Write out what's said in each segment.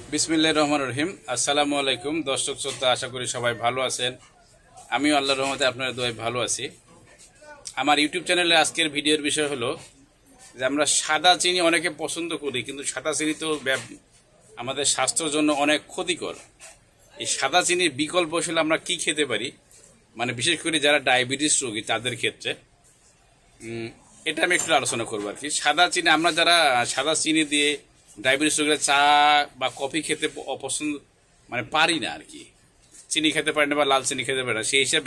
বিসমিল্লাহির রহমানির রহিম। আসসালামু আলাইকুম দর্শক শ্রোতা, আশা করি সবাই ভালো আছেন। আমিও আল্লাহর রহমতে আপনার দোয়ায় ভালো আছি। আমার ইউটিউব চ্যানেলে আজকের ভিডিওর বিষয় হলো যে আমরা সাদা চিনি অনেকে পছন্দ করি, কিন্তু সাদা চিনি তো আমাদের স্বাস্থ্যের জন্য অনেক ক্ষতিকর। এই সাদা চিনির বিকল্প আসলে আমরা কি খেতে পারি, মানে বিশেষ করে যারা ডায়াবেটিস রোগী তাদের ক্ষেত্রে এটা আমি একটু আলোচনা করবো আর কি। সাদা চিনি আমরা যারা সাদা চিনি দিয়ে ডায়াবেটিস রোগীরা চা বা কফি খেতে অপছন্দ মানে পারি না আর কি, চিনি খেতে পারি না বা লাল চিনি খেতে পারি না, সেই হিসাবে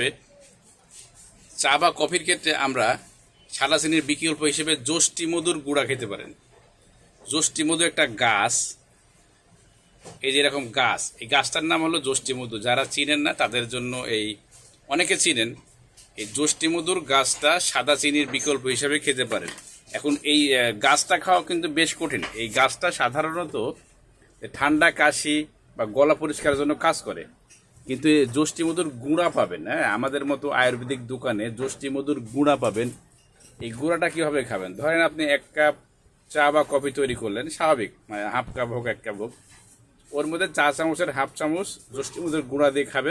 চা বা কফির ক্ষেত্রে আমরা সাদা চিনির বিকল্প হিসেবে যষ্টি মধুর গুঁড়া খেতে পারেন। যষ্টি মধু একটা গাছ, এই যে এরকম গাছ, এই গাছটার নাম হলো যষ্টি মধু। যারা চিনেন না তাদের জন্য অনেকে চিনেন, এই যষ্টি মধুর গাছটা সাদা চিনির বিকল্প হিসেবে খেতে পারেন। এখন এই গাছটা খাওয়া কিন্তু বেশ কঠিন। এই গাছটা সাধারণত ঠান্ডা, কাশি বা গলা পরিষ্কারের জন্য কাজ করে, কিন্তু এই যষ্টি মধুর গুঁড়া পাবেন। হ্যাঁ, আমাদের মতো আয়ুর্বেদিক দোকানে যষ্টি মধুর গুঁড়া পাবেন। এই গুঁড়াটা কীভাবে খাবেন? ধরেন আপনি 1 কাপ চা বা কফি তৈরি করলেন, স্বাভাবিক মানে হাফ কাপ হোক 1 কাপ হোক, ওর মধ্যে 4 চামচের হাফ চামচ যষ্টি মধুর গুঁড়া দিয়ে খাবেন।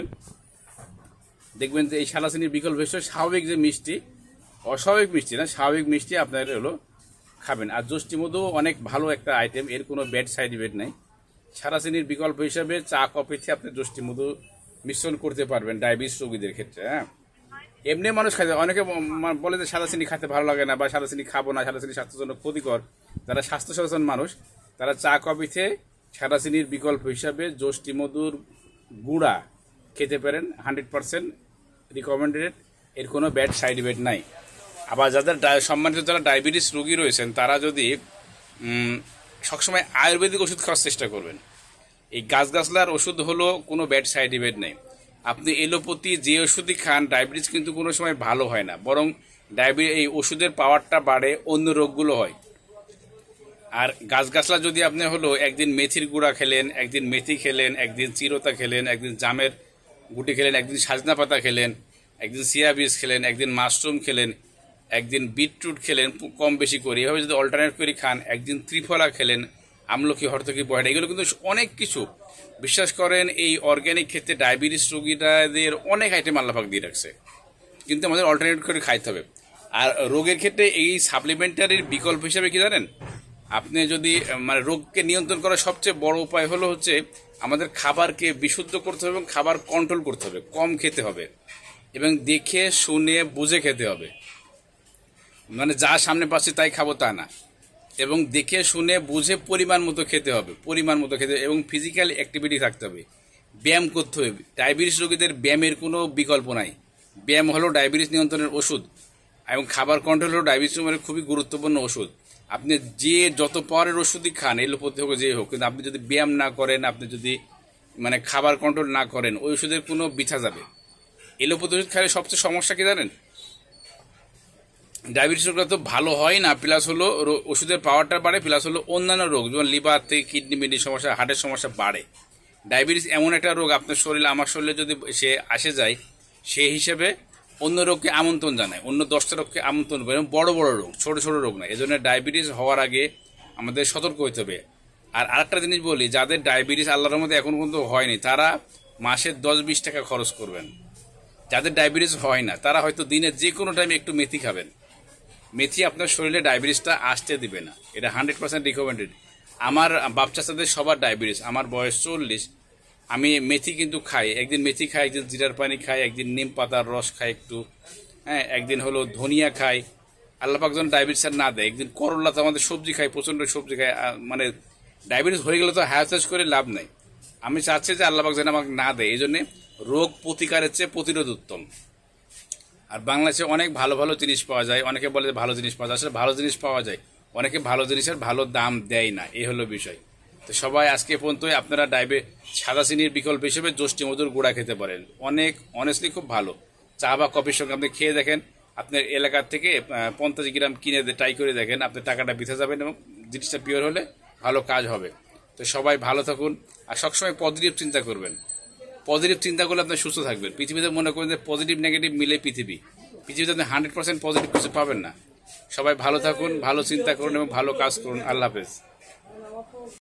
দেখবেন যে এই সাদা চিনির বিকল্প হিসেবে স্বাভাবিক যে মিষ্টি, অস্বাভাবিক মিষ্টি না, স্বাভাবিক মিষ্টি আপনার হলো খাবেন। আর যষ্টি মধু অনেক ভালো একটা আইটেম, এর কোনো ব্যাড সাইড ইফেক্ট নাই। সাদা চিনির বিকল্প হিসাবে চা কফিতে আপনি যষ্টি মধু মিশ্রণ করতে পারবেন ডায়াবেটিস রোগীদের ক্ষেত্রে। হ্যাঁ, এমনি মানুষ খাইতে, অনেকে বলে যে সাদা চিনি খেতে ভালো লাগে না বা সাদা চিনি খাবো না, সাদা চিনি স্বাস্থ্যের জন্য ক্ষতিকর। যারা স্বাস্থ্য সচেতন মানুষ তারা চা কফিতে সাদা চিনির বিকল্প হিসাবে যষ্টি মধুর গুঁড়া খেতে পারেন। 100% রিকমেন্ডেড, এর কোনো ব্যাড সাইড ইফেক্ট নাই। আবার যাদের সম্মানিত যারা ডায়াবেটিস রোগী রয়েছেন তারা যদি সবসময় আয়ুর্বেদিক ওষুধ খাওয়ার চেষ্টা করবেন। এই গাছগাছলার ওষুধ হলো কোনো ব্যাড সাইড ইফেক্ট নেই। আপনি এলোপ্যাথি যে ওষুধই খান, ডায়াবেটিস কিন্তু কোনো সময় ভালো হয় না, বরং এই ওষুধের পাওয়ারটা বাড়ে, অন্য রোগগুলো হয়। আর গাছগাছলা যদি আপনি হলো একদিন মেথির গুঁড়া খেলেন, একদিন মেথি খেলেন, একদিন চিরতা খেলেন, একদিন জামের গুটি খেলেন, একদিন সাজনা পাতা খেলেন, একদিন চিয়া বীজ খেলেন, একদিন মাশরুম খেলেন, একদিন বিটরুট খেলেন, কম বেশি করে এভাবে যদি অল্টারনেট করে খান, একদিন ত্রিফলা খেলেন, আমলকি, হরতকি, বহেড়া, এগুলো কিন্তু অনেক কিছু। বিশ্বাস করেন এই অর্গ্যানিক ক্ষেত্রে ডায়াবেটিস রোগীদের অনেক আইটেম আল্লাপাক দিয়ে রাখছে, কিন্তু আমাদের অল্টারনেট করে খাইতে হবে। আর রোগের ক্ষেত্রে এই সাপ্লিমেন্টারির বিকল্প হিসেবে কি জানেন, আপনি যদি মানে রোগকে নিয়ন্ত্রণ করার সবচেয়ে বড় উপায় হলো হচ্ছে আমাদের খাবারকে বিশুদ্ধ করতে হবে এবং খাবার কন্ট্রোল করতে হবে, কম খেতে হবে এবং দেখে শুনে বুঝে খেতে হবে। মানে যা সামনে পাচ্ছে তাই খাবো তা না, এবং দেখে শুনে বুঝে পরিমাণ মতো খেতে হবে, পরিমাণ মতো খেতে হবে, এবং ফিজিক্যাল অ্যাক্টিভিটি থাকতে হবে, ব্যায়াম করতে হবে। ডায়াবেটিস রোগীদের ব্যায়ামের কোনো বিকল্প নাই। ব্যায়াম হলো ডায়াবেটিস নিয়ন্ত্রণের ওষুধ, এবং খাবার কন্ট্রোল হলো ডায়াবেটিস রোগের খুবই গুরুত্বপূর্ণ ওষুধ। আপনি যে যত পাওয়ারের ওষুধই খান, এলোপ্যাথি হোক যে হোক, কিন্তু আপনি যদি ব্যায়াম না করেন, আপনি যদি মানে খাবার কন্ট্রোল না করেন, ওই ওষুধের কোনো বিছা যাবে। এলোপ্যাথি ওষুধ খাইলে সবচেয়ে সমস্যা কি জানেন, ডায়াবেটিস রোগটা তো ভালো হয় না, প্লাস হলো ওষুধের পাওয়ারটা বাড়ে, প্লাস হলো অন্যান্য রোগ যেমন লিভার থেকে কিডনি মিডনি সমস্যা, হার্টের সমস্যা বাড়ে। ডায়াবেটিস এমন একটা রোগ, আপনার শরীরে আমার শরীরে যদি সে আসে যায়, সেই হিসেবে অন্য রোগকে আমন্ত্রণ জানায়, অন্য 10টা রোগকে আমন্ত্রণ করে, বড় বড় রোগ, ছোট ছোট রোগ না। এই জন্য ডায়াবেটিস হওয়ার আগে আমাদের সতর্ক হতে হবে। আর আরেকটা জিনিস বলি, যাদের ডায়াবেটিস আল্লাহর মধ্যে এখন পর্যন্ত হয়নি তারা মাসে 10-20 টাকা খরচ করবেন। যাদের ডায়াবেটিস হয় না তারা হয়তো দিনে যে কোনো টাইমে একটু মেথি খাবেন। মেথি আপনার শরীরে ডায়াবেটিসটা আসতে দিবে না, এটা 100% রিকমেন্ডেড। আমার বাপ চাচাদের সবার ডায়াবেটিস, আমার বয়স 40, আমি মেথি কিন্তু খাই। একদিন মেথি খাই, একদিন জিরার পানি খাই, একদিন নিম পাতার রস খাই একটু, হ্যাঁ, একদিন হলো ধনিয়া খাই। আল্লাপাক যখন ডায়াবেটিস আর না দেয়, একদিন করলা, তো আমাদের সবজি খাই, প্রচণ্ড সবজি খাই। মানে ডায়াবেটিস হয়ে গেলে তো হায়াস করে লাভ নাই। আমি চাচ্ছি যে আল্লাপাক যেন আমাকে না দেয়, এই জন্যে রোগ প্রতিকারের চেয়ে প্রতিরোধ উত্তম। আর বাংলাদেশে অনেক ভালো ভালো জিনিস পাওয়া যায়। অনেকে বলে ভালো জিনিস পাওয়া যায়, আসলে ভালো জিনিস পাওয়া যায়, অনেকে ভালো জিনিসের ভালো দাম দেয় না, এই হলো বিষয়। তো সবাই আজকে পর্যন্তই আপনারা সাদা চিনির বিকল্প হিসেবে যষ্টি মধুর গুঁড়া খেতে পারেন। অনেক অনেস্টলি খুব ভালো। চা বা কফির সঙ্গে আপনি খেয়ে দেখেন, আপনার এলাকার থেকে 50 গ্রাম কিনে ট্রাই করে দেখেন, আপনার টাকাটা বিথে যাবেন এবং জিনিসটা পিওর হলে ভালো কাজ হবে। তো সবাই ভালো থাকুন আর সবসময় পজিটিভ চিন্তা করবেন। পজিটিভ চিন্তা করলে আপনি সুস্থ থাকবেন। পৃথিবীতে মনে করেন যে পজিটিভ নেগেটিভ মিলে পৃথিবীতে আপনি 100% পজিটিভ কিছু পাবেন না। সবাই ভালো থাকুন, ভালো চিন্তা করুন এবং ভালো কাজ করুন। আল্লাহ হাফেজ।